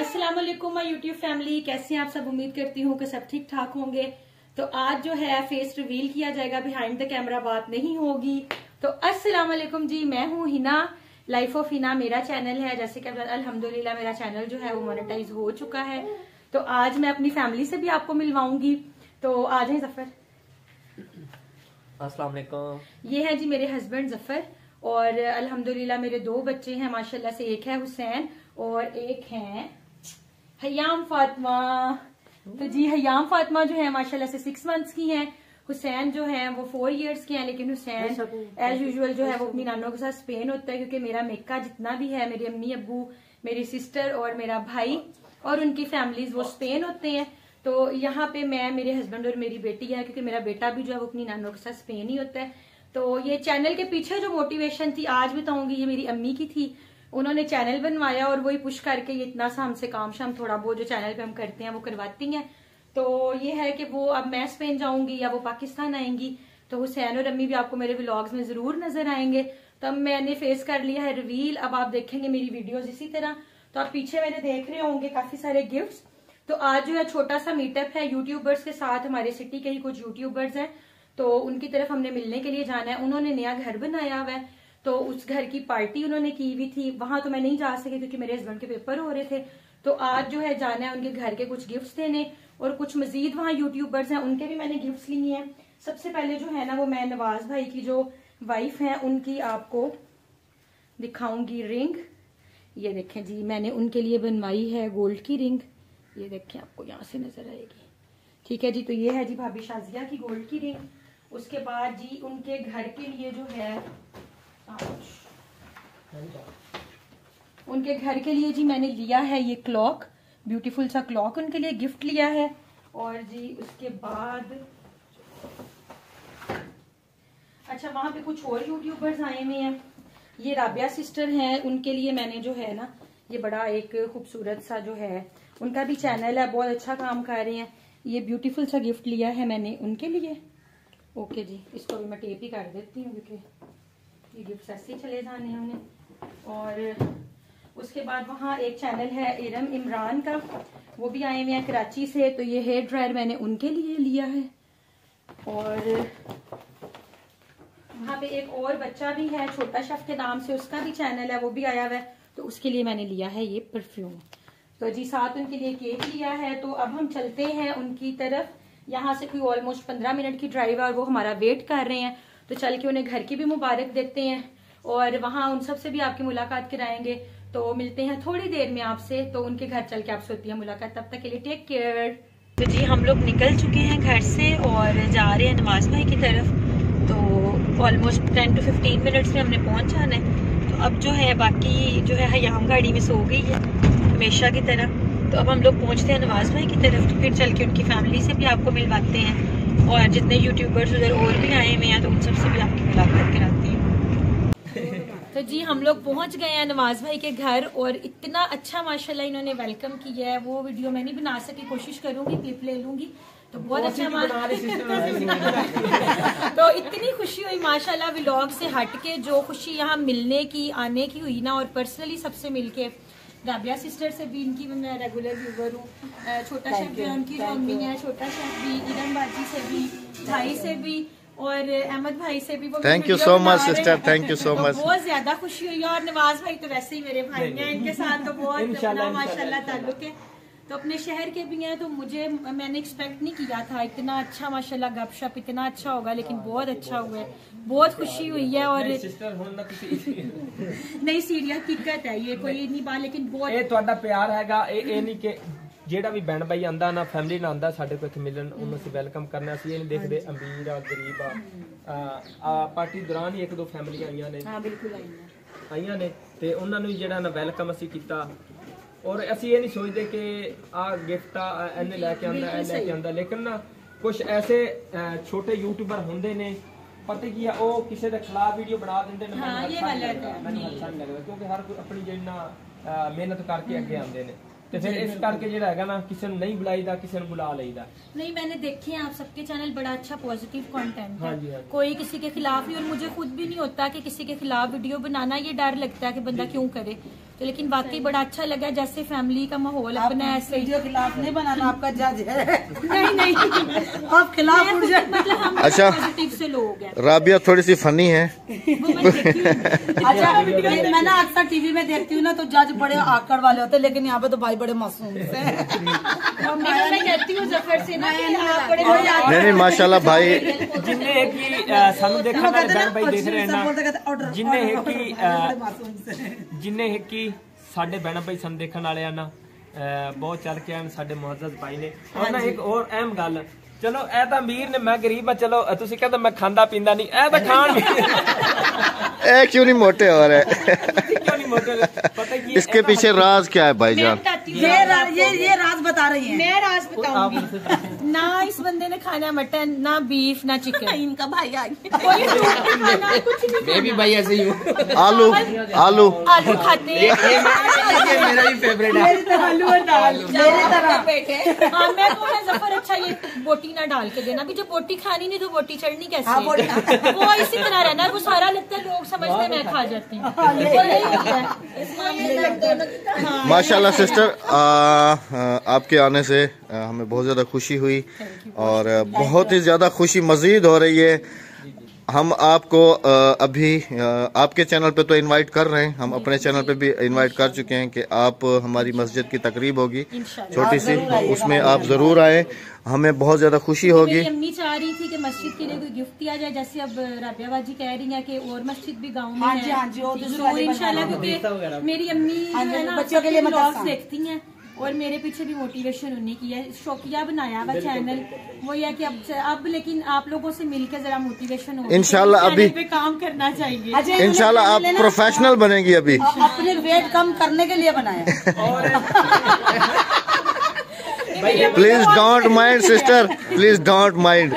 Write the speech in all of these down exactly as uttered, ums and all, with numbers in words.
अस्सलाम वालेकुम my YouTube family, कैसे हैं आप सब। उम्मीद करती हूँ कि सब ठीक ठाक होंगे। तो आज जो है फेस रिवील किया जाएगा, बिहाइंड द कैमरा बात नहीं होगी। तो अस्सलाम वालेकुम जी, मैं हूँ हिना, लाइफ ऑफ हिना मेरा चैनल है। जैसे कि अल्हम्दुलिल्लाह मेरा चैनल जो है वो मोनेटाइज हो चुका है। तो आज मैं अपनी फैमिली से भी आपको मिलवाऊंगी। तो आ जाए जफर। अस्सलाम वालेकुम। ये है जी मेरे हस्बैंड जफर, और अल्हम्दुलिल्लाह मेरे दो बच्चे हैं माशाल्लाह से। एक है हुसैन और एक है हयाम फातिमा। तो जी हयाम फातिमा जो है माशाल्लाह से सिक्स मंथ्स की हैं। हुसैन जो है वो फोर इयर्स के हैं। लेकिन हुसैन एज यूजुअल जो है वो अपनी नानों के साथ स्पेन होता है, क्योंकि मेरा मेका जितना भी है, मेरी अम्मी अब्बू, मेरी सिस्टर और मेरा भाई और उनकी फैमिलीज वो स्पेन होते हैं। तो यहाँ पे मैं, मेरे हस्बैंड और मेरी बेटी है, क्योंकि मेरा बेटा भी जो है वो अपनी नानों के साथ स्पेन ही होता है। तो ये चैनल के पीछे जो मोटिवेशन थी आज बताऊंगी, ये मेरी अम्मी की थी। उन्होंने चैनल बनवाया और वही पुश करके ये इतना सा हमसे काम शाम थोड़ा बहुत जो चैनल पे हम करते हैं वो करवाती हैं। तो ये है कि वो अब मैं स्पेन जाऊंगी या वो पाकिस्तान आएंगी, तो हुसैन और अम्मी भी आपको मेरे व्लॉग्स में जरूर नजर आएंगे। तो अब मैंने फेस कर लिया है रिवील। अब आप देखेंगे मेरी वीडियोज इसी तरह। तो आप पीछे मेरे देख रहे होंगे काफी सारे गिफ्ट्स। तो आज जो है छोटा सा मीटअप है यूट्यूबर्स के साथ। हमारे सिटी के ही कुछ यूट्यूबर्स हैं, तो उनकी तरफ हमने मिलने के लिए जाना है। उन्होंने नया घर बनाया हुआ है, तो उस घर की पार्टी उन्होंने की हुई थी। वहां तो मैं नहीं जा सकी क्योंकि मेरे हस्बैंड के पेपर हो रहे थे। तो आज जो है जाना है उनके घर के कुछ गिफ्ट्स देने, और कुछ मजीद वहाँ यूट्यूबर्स हैं उनके भी मैंने गिफ्ट्स लिए हैं। सबसे पहले जो है ना वो मैं नवाज भाई की जो वाइफ है उनकी आपको दिखाऊंगी रिंग। ये देखें जी, मैंने उनके लिए बनवाई है गोल्ड की रिंग। ये देखें, आपको यहाँ से नजर आएगी, ठीक है जी। तो ये है जी भाभी शाजिया की गोल्ड की रिंग। उसके बाद जी उनके घर के लिए जो है, उनके घर के लिए जी मैंने लिया है ये क्लॉक, ब्यूटीफुल सा क्लॉक उनके लिए गिफ्ट लिया है। और जी उसके बाद अच्छा, वहां पे कुछ और यूट्यूबर्स आए हुए हैं। ये राबिया सिस्टर हैं, उनके लिए मैंने जो है ना ये बड़ा एक खूबसूरत सा जो है उनका भी चैनल है, बहुत अच्छा काम कर रहे हैं। ये ब्यूटीफुल सा गिफ्ट लिया है मैंने उनके लिए। ओके जी, इसको भी मैं टेप ही कर देती हूँ क्योंकि ये गिफ्ट ऐसे ही चले जाने हैं उन्हें। और उसके बाद वहाँ एक चैनल है इरम इमरान का, वो भी आए हुए हैं कराची से। तो ये हेयर ड्रायर मैंने उनके लिए लिया है। और वहाँ पे एक और बच्चा भी है छोटा शेफ के नाम से, उसका भी चैनल है, वो भी आया हुआ है। तो उसके लिए मैंने लिया है ये परफ्यूम। तो जी साथ उनके लिए केक लिया है। तो अब हम चलते हैं उनकी तरफ। यहाँ से कोई ऑलमोस्ट पंद्रह मिनट की ड्राइव है और वो हमारा वेट कर रहे हैं। तो चल के उन्हें घर की भी मुबारक देते हैं और वहाँ उन सब से भी आपकी मुलाकात कराएंगे। तो मिलते हैं थोड़ी देर में आपसे। तो उनके घर चल के आपसे होती है मुलाकात, तब तक के लिए टेक केयर। तो जी हम लोग निकल चुके हैं घर से और जा रहे हैं नवाज भाई की तरफ। तो almost ten to fifteen minutes में हमने पहुंच जाना है। तो अब जो है बाकी जो है हयाम गाड़ी में सो गई है हमेशा की तरह। तो अब हम लोग पहुंचते हैं नवाज भाई की तरफ। तो फिर चल के उनकी फैमिली से भी आपको मिलवाते हैं, और जितने यूट्यूबर्स उधर और भी आए हुए हैं तो उन सब से भी आपकी मुलाकात कराती हूँ। तो जी हम लोग पहुंच गए हैं नवाज भाई के घर, और इतना अच्छा माशाल्लाह इन्होंने वेलकम किया है। वो वीडियो मैं नहीं बना सकी, कोशिश करूंगी, क्लिप ले लूंगी। तो बहुत अच्छा तो इतनी खुशी हुई माशाल्लाह व्लॉग से हटके, जो खुशी यहाँ मिलने की, आने की हुई ना, और पर्सनली सबसे मिलके। राबिया सिस्टर से भी, इनकी मैं रेगुलर व्यूवर हूँ। छोटा शेफ जो उनकी जो अम्मी है, छोटा शेफ भी, इरम बाजी से भी, भाई से भी, और अहमद भाई से भी। Thank you so much sister, thank you so much. बहुत ज्यादा खुशी हुई। और नवाज भाई तो वैसे ही मेरे भाई हैं, इनके साथ तो बहुत अपना माशाल्लाह ताल्लुक है। तो अपने शहर के भी हैं। तो मुझे, मैंने एक्सपेक्ट नहीं किया था इतना अच्छा माशाल्लाह गपशप इतना अच्छा होगा, लेकिन बहुत अच्छा हुआ है, बहुत खुशी हुई है। और नहीं सीढ़ी हकीकत है, ये कोई नहीं बात, लेकिन बहुत ਇਹ ਤੁਹਾਡਾ ਪਿਆਰ ਹੈਗਾ। ਇਹ ਇਹ ਨਹੀਂ ਕਿ ਜਿਹੜਾ ਵੀ ਬੈਂਡ ਬਾਈ ਆਂਦਾ ਨਾ ਫੈਮਿਲੀ ਨਾਲ ਆਂਦਾ ਸਾਡੇ ਕੋਲ ਮਿਲਣ, ਉਹਨੂੰ ਅਸੀਂ ਵੈਲਕਮ ਕਰਨਾ। ਅਸੀਂ ਇਹ ਨਹੀਂ ਦੇਖਦੇ ਅਮੀਰ ਆ ਗਰੀਬ ਆ। ਆ ਪਾਰਟੀ ਦੌਰਾਨ ਹੀ ਇੱਕ ਦੋ ਫੈਮਿਲੀਆਂ ਆਈਆਂ ਨੇ। ਹਾਂ ਬਿਲਕੁਲ ਆਈਆਂ ਆਈਆਂ ਨੇ ਤੇ ਉਹਨਾਂ ਨੂੰ ਜਿਹੜਾ ਨਾ ਵੈਲਕਮ ਅਸੀਂ ਕੀਤਾ। ਔਰ ਅਸੀਂ ਇਹ ਨਹੀਂ ਸੋਚਦੇ ਕਿ ਆ ਗਿਫਟ ਆ ਇਹਨੇ ਲੈ ਕੇ ਆਂਦਾ ਇਹ ਲੈ ਕੇ ਆਂਦਾ, ਲੇਕਿਨ ਨਾ ਕੁਝ ਐਸੇ ਛੋਟੇ ਯੂਟਿਊਬਰ ਹੁੰਦੇ ਨੇ, ਪਤਾ ਕੀ ਆ, ਉਹ ਕਿਸੇ ਦੇ ਖਿਲਾਫ ਵੀਡੀਓ ਬਣਾ ਦਿੰਦੇ ਨੇ। ਮੈਨੂੰ ਅੱਛਾ ਨਹੀਂ ਲੱਗਦਾ, ਕਿਉਂਕਿ ਹਰ ਕੋਈ ਆਪਣੀ ਜਿਹੜੀ ਨਾ ਮਿਹਨਤ ਕਰਕੇ ਅੱਗੇ ਆਉਂਦੇ ਨੇ। ਤੇ ਫਿਰ ਇਸ ਕਰਕੇ ਜਿਹੜਾ ਹੈਗਾ ਨਾ ਕਿਸੇ ਨੂੰ ਨਹੀਂ ਬੁਲਾਈਦਾ, ਕਿਸੇ ਨੂੰ बुला लईदा। नहीं, मैंने देखे हैं आप सबके चैनल, बड़ा अच्छा पॉजिटिव कंटेंट है। हाँ जी, हाँ जी। कोई किसी के खिलाफ ही, और मुझे खुद भी नहीं होता कि किसी के खिलाफ वीडियो बनाना, ये डर लगता है कि बंदा क्यों करे। तो लेकिन वाकई बड़ा अच्छा लगा, जैसे फैमिली का माहौल अपना ऐसे। वीडियो खिलाफ नहीं बनाना, आपका जज है। नहीं नहीं आप खिलाफ उड़ जाए। मतलब हम अच्छा। पॉजिटिव से लोग हैं। राबिया थोड़ी सी फनी है। वो मैं देखती हूँ। अच्छा, मैं मैं ना अक्सर टीवी में देखती हूँ ना, तो जज बड़े आकड़ वाले होते हैं, लेकिन यहाँ पे तो भाई बड़े मासूम से। मैं कहती हूँ जफर से ना कि आप बड़े नहीं नहीं माशाल्लाह भाई जिन्ने एक ही ਸਾਨੂੰ ਦੇਖਣ ਵਾਲੇ ਬੈਣ ਭਾਈ ਦੇਖ ਰਹੇ ਨਾ, ਜਿੰਨੇ ਇੱਕ ਹੀ ਜਿੰਨੇ ਇੱਕ ਹੀ ਸਾਡੇ ਬੈਣ ਭਾਈ ਸਾਨੂੰ ਦੇਖਣ ਵਾਲੇ ਆ ਨਾ, ਬਹੁਤ ਚੱਲ ਕੇ ਆਣ ਸਾਡੇ ਮੁਅੱਜ਼ਜ਼ ਭਾਈ ਨੇ। ਔਰ ਨਾ ਇੱਕ ਹੋਰ ਅਹਿਮ ਗੱਲ, ਚਲੋ ਇਹ ਤਾਂ ਅਮੀਰ ਨੇ, ਮੈਂ ਗਰੀਬ ਆ, ਚਲੋ ਤੁਸੀਂ ਕਹਿੰਦੇ ਮੈਂ ਖਾਂਦਾ ਪੀਂਦਾ ਨਹੀਂ, ਇਹ ਤਾਂ ਖਾਣ ए क्यों नहीं मोटे हो रहे? क्यों नहीं मोटे? पता है कि इसके पीछे राज क्या है भाईजान? ये रा- ये ये राज बता रही है। मैं राज बताऊंगी ना, इस बंदे ने खाना मटन ना बीफ ना चिकन। इनका भाई आ गया, कोई फ्रूट नहीं खाना, कुछ नहीं खाना। मैं भी भाई ऐसे ही हूँ। आलू आलू आलू खाते हैं। ये मेरा भी फेवरेट है। आलू और दाल मेरी तरह। हाँ, मैं तो है जफर, अच्छा ये बोटी ना डाल के देना, अभी जो बोटी खानी नहीं तो बोटी चढ़नी कैसे? हाँ, बोटी- वो इसी तरह रहना है, वो सारा लगता है लोग समझते हैं मैं खा जाती हूँ, वो नहीं होता है। हाँ, माशाल्लाह सिस्टर, आ, आ, आपके आने से आ, हमें बहुत ज़्यादा खुशी हुई और आ, बहुत ही ज़्यादा खुशी मज़ीद हो रही है। हम आपको आ, अभी आ, आपके चैनल पे तो इनवाइट कर रहे हैं, हम अपने चैनल पे भी इनवाइट कर चुके हैं कि आप हमारी मस्जिद की तकरीब होगी छोटी सी, उसमें आप ज़रूर आए, हमें बहुत ज़्यादा खुशी होगी। मेरी अम्मी चाह रही थी कि मस्जिद के लिए कोई गिफ्ट दिया जाए, जैसे अब राबिया बाजी कह रही है कि और मस्जिद भी गांव में हाँ है। जी, हाँ जी, वो तो दूसरी जरूर वाली इंशाल्लाह, बना क्योंकि मेरी अम्मी हाँ जो जी, है ना बच्चों के लिए ब्लॉग्स मदरसा देखती हैं और मेरे पीछे भी मोटिवेशन उन्हें की है, शौकिया बनाया हुआ चैनल। वो यह कि अब अब लेकिन आप लोगों से मिलकर जरा मोटिवेशन हो, इंशाल्लाह अभी पे काम करना चाहिए। अच्छा, इन्होंने इंशाल्लाह आप चैनल है ना, प्रोफेशनल बनेंगी अभी। अ- अपने वेट कम करने के लिए बनाया। Please don't mind sister, please don't mind.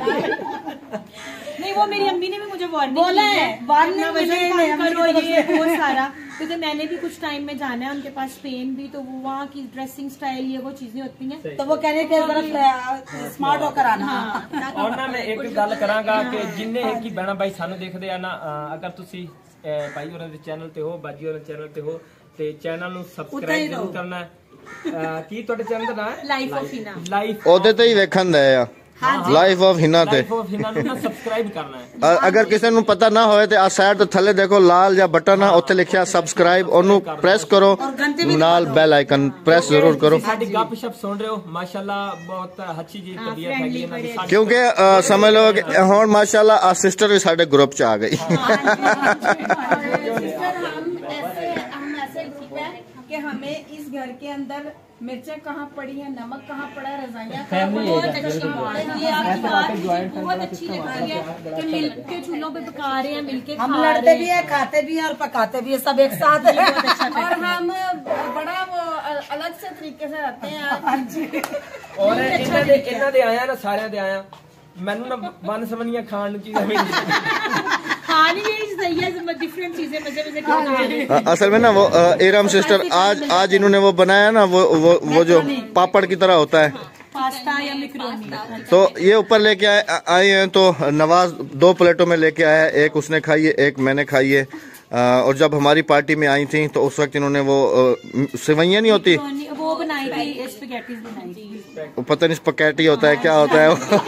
नहीं, वो मेरी अम्मी ने भी मुझे वार्निंग बोला की है, है, वार्निंग अपना मिली वजन है कम अम्मी करो, की तरफ ये से। वो सारा, क्योंकि मैंने भी कुछ टाइम में जाना है उनके पास स्पेन भी, तो वो वहाँ की ड्रेसिंग स्टाइल ये वो चीजें होती हैं। तो वो कह रहे थे जरा स्मार्ट होकर आना। हाँ, ਔਰ ਨਾ ਮੈਂ ਇੱਕ ਗੱਲ ਕਰਾਂਗਾ ਕਿ ਜਿੰਨੇ ਇੱਕ ਹੀ ਬਹਿਣਾ ਭਾਈ ਸਾਨੂੰ ਦੇਖਦੇ ਆ ਨਾ, ਅਹ ਅਗਰ ਤੁਸੀਂ ਅਹ ਭਾਈ ਹੋਰਾਂ ਦੇ ਚੈਨਲ ਤੇ ਹੋ, ਬਾਜੀ ਹੋਰਾਂ ਦੇ ਚੈਨਲ ਤੇ ਹੋ, ਤੇ ਚੈਨਲ ਨੂੰ ਸਬਸਕ੍ਰਾਈਬ ਜ਼ਰੂਰ ਕਰਨਾ ਹੈ। ਅਹ ਕੀ ਤੁਹਾਡੇ ਚੈਨਲ ਦਾ ਨਾਮ ਹੈ? Life of Hina. ਲਾਈਫ ਉਹਦੇ ਤੇ ਹੀ ਵੇਖਣ ਦੇ ਆ, ਲਾਈਫ ਆਫ ਹਿਨਾ ਤੇ। ਲਾਈਫ ਆਫ ਹਿਨਾ ਨੂੰ ਨਾ ਸਬਸਕ੍ਰਾਈਬ ਕਰਨਾ ਹੈ। ਅ- ਅਗਰ ਕਿਸੇ ਨੂੰ ਪਤਾ ਨਾ ਹੋਵੇ ਤੇ ਆ ਸਾਈਡ ਤੋਂ ਥੱਲੇ ਦੇਖੋ ਲਾਲ ਜਿਹਾ ਬਟਨ ਆ, ਉੱਥੇ ਲਿਖਿਆ ਸਬਸਕ੍ਰਾਈਬ, ਉਹਨੂੰ ਪ੍ਰੈਸ ਕਰੋ, ਨਾਲ ਬੈਲ ਆਈਕਨ ਪ੍ਰੈਸ ਜ਼ਰੂਰ ਕਰੋ, ਸਾਡੀ ਗੱਪਸ਼ਪ ਸੁਣ ਰਹੇ ਹੋ, ਮਾਸ਼ਾਅੱਲਾ ਬਹੁਤ ਅੱਛੀ ਜੀ ਤਬੀਅਤ ਹੈਗੀ ਇਹਨਾਂ ਦੀ। ਸਾਡੀ- ਕਿਉਂਕਿ ਅ, ਸਮਝ ਲਓ ਕਿ ਹੁਣ ਮਾਸ਼ਾਅੱਲਾ ਆ ਸਿਸਟਰ ਵੀ ਸਾਡੇ ਗਰੁੱਪ ਚ ਆ ਗਈ। सिस्टर हम ऐसे हम ऐसे ग्रुप है कि हमें इस घर के अंदर मिर्चें कहाँ पड़ी है, नमक कहाँ पड़ा है, रजाइयाँ कहाँ पड़ी बहुत है। अच्छी बात है, ये आपकी बात मुझे बहुत अच्छी लगती है कि मिल के चूल्हों पे पका रहे हैं, मिलके हम खा लड़ते रहे भी हैं। है, खाते भी है और पकाते भी है, सब एक साथ है। और हम बड़ा वो अलग से तरीके से रहते हैं। ਔਰ ਇਹਨਾਂ ਦੇ ਇਹਨਾਂ ਦੇ ਆਇਆ ਨਾ, ਸਾਰਿਆਂ ਦੇ ਆਇਆ, ਮੈਨੂੰ ਨਾ ਬਨ ਸਮਨੀਆਂ ਖਾਣ ਨੂੰ ਚੀਜ਼ਾਂ ਮਿਲਦੀਆਂ। खाने में सही है, डिफरेंट चीजें मजे मजे खाने। अ, असल में ना वो अ, इरम सिस्टर आज आज इन्होंने वो बनाया ना, वो वो वो जो पापड़ की तरह होता है, पास्ता या मैक्रोनी। तो ये ऊपर लेके आए आए हैं। तो नवाज दो प्लेटों में लेके आया है, एक उसने खाई है, एक मैंने खाई है। अ, और जब हमारी पार्टी में आई थी तो उस वक्त इन्होंने वो सेवइयाँ नहीं होती, वो बनाई थी, स्पैगेटीज बनाई थी। पता नहीं स्पैगेटी होता है क्या होता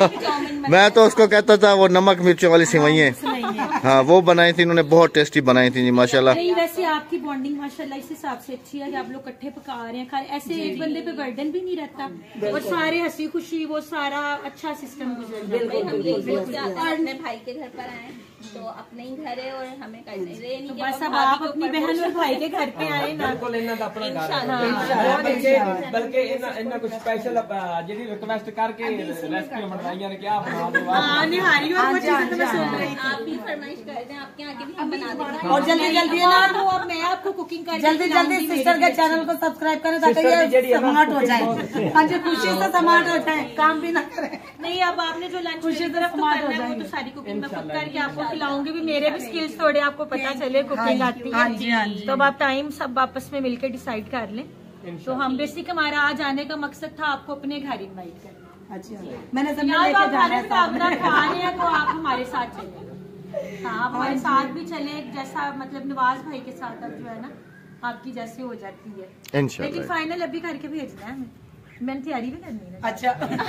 है। मैं तो उसको कहता था वो नमक मिर्चों वाली सेवइयाँ। हाँ, वो बनाई थी इन्होंने, बहुत टेस्टी बनाई थी जी माशाल्लाह। नहीं, वैसे आपकी बॉन्डिंग माशाल्लाह इस हिसाब से अच्छी है कि आप लोग इकट्ठे पका रहे हैं, खा रहे हैं। ऐसे एक बंदे पे बर्डन भी नहीं रहता और सारे हंसी खुशी वो सारा अच्छा सिस्टम गुजर जाता है। हम यही सोचते हैं, और अपने भाई के घर पर आए तो अपने ही घर है और हमें करने रहे नहीं। तो बस अब आप अपनी बहन और भाई के घर पे आए ना। ਬਿਲਕੁਲ ਇਹਨਾਂ ਦਾ ਆਪਣਾ ਘਰ हाँ, ਹੈ। ਬਲਕਿ ਬਲਕਿ ਇਹਨਾਂ ਇਹਨਾਂ ਕੁਝ ਸਪੈਸ਼ਲ ਜਿਹੜੀ ਰਿਕਵੈਸਟ ਕਰਕੇ ਰੈਸਪੀ ਬਣਾਈਆਂ ਨੇ, ਕਿਆ ਬਣਾ ਦੋ हाँ, निहारी और वो चीजें तो मैं सुन रही थी। आप भी फरमाइश कर दें, आपके यहाँ की भी हम बना देंगे। और जल्दी जल्दी है और ना, वो अब मैं आपको कुकिंग कर जल्दी जल्दी सिस्टर के चैनल को सब्सक्राइब करें ताकि सिस्टर की जड़ी ये है ना। समाट हो जाए। हाँ जी, खुशी से समाट हो जाए, काम भी ना करें। नहीं, अब आपने जो लंच खुशी मेरी से तरफ तो स्मार्ट करना हो है, वो जाएंगे। तो सारी कुकिंग मैं खुद करके आपको खिलाऊंगी भी। मेरे भी स्किल्स थोड़े आपको पता चले, कुकिंग आती हाँ जी, हाँ है। जी। तो अब आप टाइम सब आपस में मिलकर डिसाइड कर लें। तो हम बेसिक हमारा आज आने का मकसद था आपको अपने घर इनवाइट करना। अच्छा, मैंने समझा यहाँ लेके आप जाना खाना है भी साथ अपना में। खा रहे हैं तो आप हमारे साथ चले। हाँ, आप हमारे साथ भी चले, जैसा मतलब नवाज भाई के साथ अब जो है ना आपकी जैसे हो जाती है, इंशाल्लाह। लेकिन फाइनल अभी करके भेजना है हमें, मैंने तैयारी भी करनी है। अच्छा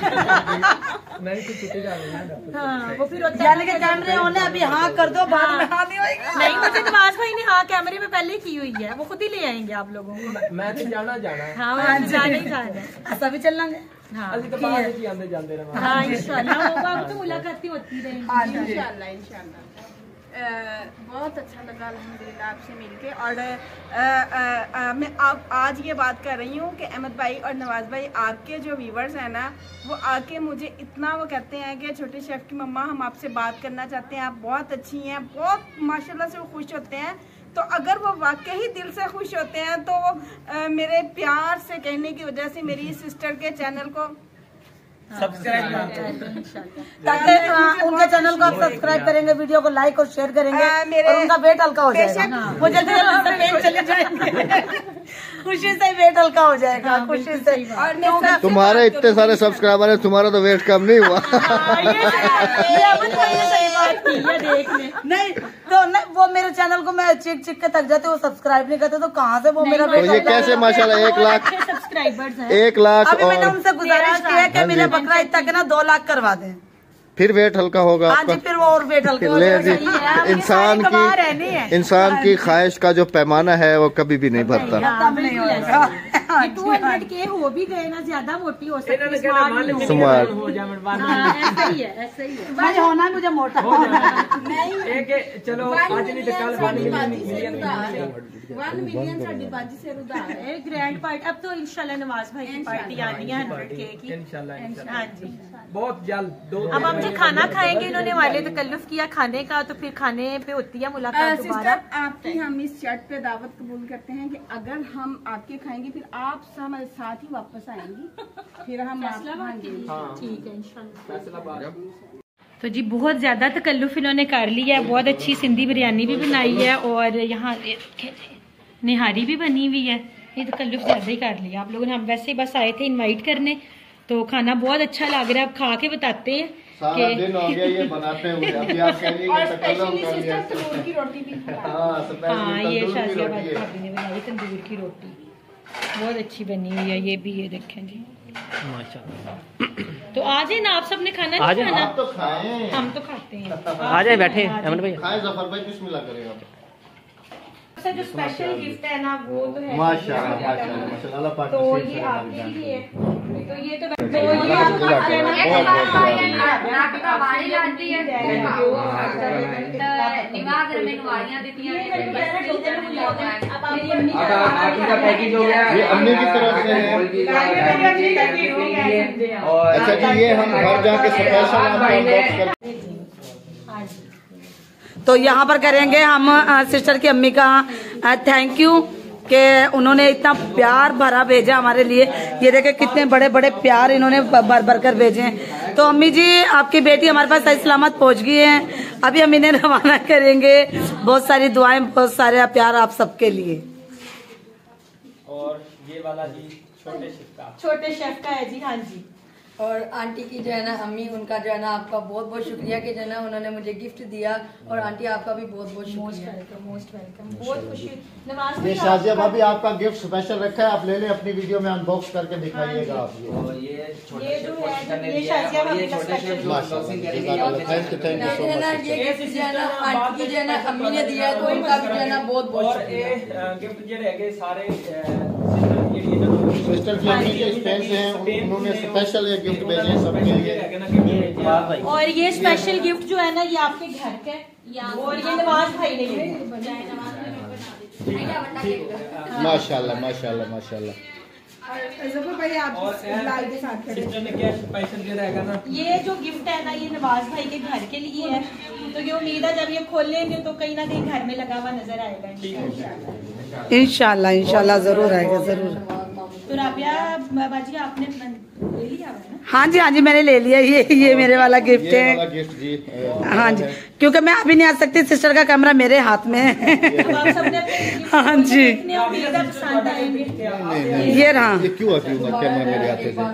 मैं भी छुट्टी जा रही हूँ। हाँ, वो फिर होता है यानी कि कैमरे होने अभी हाँ कर दो, बाद में हाँ नहीं होएगा। नहीं, मुझे नवाज भाई ने हाँ कैमरे में पहले ही की हुई है, वो खुद ही ले आएंगे आप लोगों को। मैं तो जाना जाना है। हाँ, वहाँ जाना ही जाना है। सभी चल लेंगे। हाँ ਅਸੀਂ ਤਾਂ ਬਾਅਦ ਵਿੱਚ ਹੀ ਆਂਦੇ ਜਾਂਦੇ ਰਹਾਂਗੇ। हाँ इंशाल्लाह, होगा, अब तो मुलाकातें होती रहेंगी। इंशाल्लाह इंशाल्लाह। अ, बहुत अच्छा लगा अल्हम्दुलिल्लाह आपसे मिलके। और अ, अ, अ, मैं आप आज ये बात कर रही हूँ कि अहमद भाई और नवाज भाई आपके जो व्यूवर्स हैं ना, वो आके मुझे इतना वो कहते हैं कि छोटे शेफ की मम्मा हम आपसे बात करना चाहते हैं, आप बहुत अच्छी हैं, बहुत माशाल्लाह से वो खुश होते हैं। तो अगर वो वाकई ही दिल से खुश होते हैं तो आ, मेरे प्यार से कहने की वजह से मेरी सिस्टर के चैनल को सब्सक्राइब ताकि आ, उनके चैनल को आप सब्सक्राइब करेंगे, वीडियो को लाइक और शेयर करेंगे, आ, मेरे- और उनका वेट हल्का हो बेशक- जाएगा। वो जल्दी जल्दी से पेट चले जाएंगे। खुशी से वेट हल्का हो जाएगा, खुशी से। और मैं सब- तुम्हारे इतने सारे सब्सक्राइबर है, तुम्हारा तो वेट कम नहीं हुआ। ये अमन भाई ने सही बात की है, देख ले। नहीं तो नहीं, वो मेरे चैनल को मैं चिक चिक के थक जाते, वो सब्सक्राइब नहीं करते, तो कहाँ से वो मेरा तो वेट ये हल्का कैसे होगा? माशाल्लाह एक लाख सब्सक्राइबर्स हैं। एक लाख अभी मैंने और उनसे गुजारिश की है कि मेरे बकरा ईद तक ना दो लाख करवा दें। फिर वेट हल्का होगा हाँ जी, आपका। फिर वो और वेट हल्का हो ले जाएगा। जी, इंसान की इंसान की ख्वाहिश का जो पैमाना है वो कभी भी नहीं भरता। हाँ, नहीं बिल्कुल होगा। ऐसा ही। टू हंड्रेड के हो भी गए ना, ज्यादा मोटी हो सकती ਇਹਨਾਂ ਨੇ है, ਕਹਿਣਾ smart ਮੰਨ नहीं ਕੇ हो। Smart। ਹੋ ਜਾਵਣ ਬਾਅਦ हाँ, ऐसा ही है, ऐसा ही है। मुझे होना है, मुझे मोटा ਹੋ ਜਾਣਾ ਇਹ ਕਿ ਚਲੋ ਅੱਜ ਨਹੀਂ ਤੇ ਕੱਲ ਬਣ मिलियन ਮਿਲੀਅਨ वन मिलियन साड़ी बाजी से उधार है। ए, ग्रैंड पार्टी अब तो इंशाल्लाह नवाज भाई की पार्टी आनी है हंड्रेड के की। इंशाल्लाह इंशाल्लाह हाँ जी, बहुत जल्द दो अब हम जो खाना खाएंगे, इन्होंने हमारे तकल्लुफ किया खाने का, तो फिर खाने पे होती है मुलाकात दोबारा। सिस्टर आपकी हम इस शर्ट पे दावत कबूल करते हैं कि अगर हम आपके खाएंगे फिर आप हमारे साथ ही वापस आएंगी, फिर हम आप खाएंगे। ठीक है इंशाल्लाह। फैसलाबाद तो जी बहुत ज्यादा तकल्लुफ इन्होंने कर लिया है, बहुत अच्छी सिंधी बिरयानी भी बनाई है और यहाँ निहारी भी बनी हुई है। ये तकल्लुफ ज्यादा ही कर लिया आप लोगों ने। हम वैसे ही बस आए थे इनवाइट करने, तो खाना बहुत अच्छा लग रहा है। अब खा के बताते हैं सारा दिन हो गया ये बनाते हुए, अभी आप कहेंगे और कि तकल्लुफ स्पेशली कर लिया। सिस्टर तंदूर की रोटी भी खिलाएं। हाँ, स्पेशली हाँ, ये तंदूर की शाजियाबाद रोटी है। भाभी ने बनाई तंदूर की रोटी, बहुत अच्छी बनी हुई है। ये भी ये देखें जी, तो आ जाए ना आप सबने खाना नहीं खाना? आप तो खाएं, हम तो खाते हैं। आ जाए बैठे अमन भाई। खाएं जफर भाई, बिस्मिल्लाह करेगा। सबसे जो स्पेशल गिफ्ट है ना वो तो है माशाल्लाह माशाल्लाह माशाल्लाह, अल्लाह पाक तो नसीब ये करे आपके हमारी लिए जान। तो ये तो तो ये आप जज़ाक है ना अल्लाह, बहुत बहुत ये अम्मी की तरफ से है। अच्छा जी, ये हम घर जाके स्पेशल आपको अनबॉक्स कर। तो यहाँ पर करेंगे हम अ, सिस्टर की अम्मी का थैंक यू कि उन्होंने इतना प्यार भरा भेजा हमारे लिए। ये देखे कितने बड़े बड़े प्यार इन्होंने भर भर कर भेजे हैं। तो अम्मी जी, आपकी बेटी हमारे पास सही सलामत पहुँच गई है, अभी हम इन्हें रवाना करेंगे। बहुत सारी दुआएं, बहुत सारे प्यार आप सबके लिए। और ये वाला जी छोटे शेफ का छोटे शेफ का है जी। हाँ जी, और आंटी की जो है ना, अम्मी उनका जो है ना, आपका बहुत बहुत शुक्रिया कि जो है ना उन्होंने मुझे गिफ्ट दिया। और आंटी आपका भी बहुत बहुत मोस्ट शुक्रिया। Welcome, most welcome. बहुत खुशी। नवाज ये भाई शाजिया भाभी आपका गिफ्ट स्पेशल रखा है, आप ले लें, अपनी वीडियो में अनबॉक्स करके दिखाइएगा आप ये। और ये छोटे ये शेफ जो को है, सिस्टर ने ये दिया है, शाजिया और ये भाभी का छोटे शेफ जो माशाल्लाह, अनबॉक्सिंग जज़ाक करेंगे अल्लाह, थैंक यू थैंक यू जो सो है ना, मच। ये गिफ्ट जो है ना आंटी की जो है ना अम्मी ने दिया है, तो उनका भी जो है ना बहुत बहुत और शुक्रिया। ये गिफ्ट ਜਿਹੜੇ ਹੈਗੇ ਸਾਰੇ सिस्टर ਜਿਹੜੀ ਇਹਨਾਂ ਨੂੰ सिस्टर की अम्मी के स्पेन से हैं, उन्होंने स्पेशल ये गिफ्ट भेजे हैं सबके लिए। ਹੈਗੇ ना कि और ये स्पेशल गिफ्ट जो है ना, ये आपके घर का है और ये नवाज भाई ने लिया। माशाल्लाह माशाल्लाह माशाल्लाह। और जफर भाई आप लाल के साथ खड़े। सिस्टर ने क्या स्पेशल ਜਿਹੜਾ ਹੈਗਾ ना, ये जो गिफ्ट है ना, ये नवाज भाई के घर के लिए है। तो ये उम्मीद है जब ये खोलेंगे तो कहीं ना कहीं घर में लगा हुआ नजर आएगा। इंशाल्लाह इंशाल्लाह जरूर आएगा, जरूर। तो राबिया बाजी आपने ले लिया हुआ है ना? हाँ जी, हाँ जी, मैंने ले लिया। ये ये मेरे वाला गिफ्ट ये वाला है। गिफ्ट जी अ, हाँ जी, क्योंकि मैं अभी नहीं आ सकती, सिस्टर का कैमरा मेरे हाथ में है। अब आप सबने अपने gift हाँ जी। देखने, उम्मीद है पसंद आएंगे। नहीं, नहीं, ये रहा। ये क्यों क्यों कैमरा मेरे हाथ से।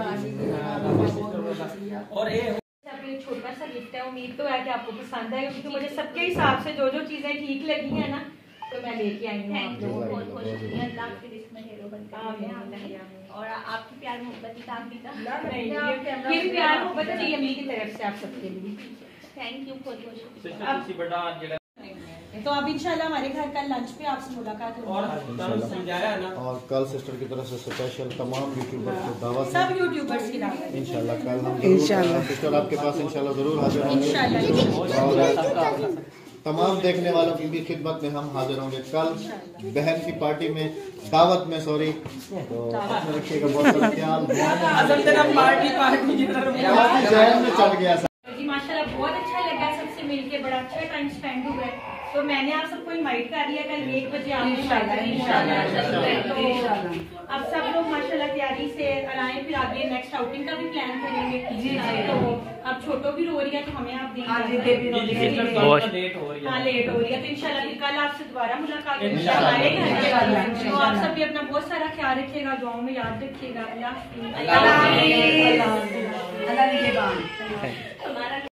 और ये ये छोटा सा गिफ्ट है, उम्मीद तो है कि आपको पसंद आएगा, क्योंकि मुझे सबके हिसाब से जो जो चीजें ठीक लगी है ना, तो मैं लेके आई हूँ आप थैंक यू, लोगों बहुत को। बहुत शुक्रिया। अल्लाह आपके रिस्क में हीरो बनकर आमीन, भेजे आपने। आमीन। और आपकी प्यार मोहब्बत ही काफी था। नहीं, ये ये प्यार मोहब्बत चाहिए अम्मी की तरफ से आप सबके लिए। थैंक यू, बहुत बहुत शुक्रिया। सिस्टर ਤੁਸੀਂ ਵੱਡਾ ਜਿਹੜਾ तो अब इंशाल्लाह हमारे घर कल लंच पे आपसे मुलाकात और होगी। ਤੁਹਾਨੂੰ समझाया ना और कल सिस्टर की तरफ से स्पेशल तमाम यूट्यूबर को दावत है सब यूट्यूबर्स की दावत है। इंशाल्लाह कल हम इंशाल्लाह सिस्टर आपके पास इंशाल्लाह जरूर हाजिर होंगे इंशाल्लाह। और तमाम देखने वालों की भी खिदमत में हम हाजिर होंगे कल बहन की पार्टी में दावत में सॉरी तो अपने रखिएगा बहुत सारा ख्याल असल तेरा पार्टी पार्टी जितना जहन में चल गया जी माशाल्लाह बहुत अच्छा लगा सबसे मिलके, बड़ा अच्छा टाइम स्पेंड हुआ है। तो मैंने आप सबको इनवाइट कर दिया कल एक बजे आप तो अब सब लोग माशाल्लाह तैयारी से आए, फिर आगे नेक्स्ट आउटिंग का भी प्लान करेंगे। जी जी। तो अब छोटो भी रो रही है तो हमें आप देंगे। लेट हो रही है। हाँ लेट हो रही है, तो इंशाल्लाह फिर कल आपसे दोबारा मुलाकात होगी हमारे घर। तो आप सब भी अपना बहुत सारा ख्याल रखिएगा, दुआओं में याद रखिएगा। अल्लाह हाफिज़।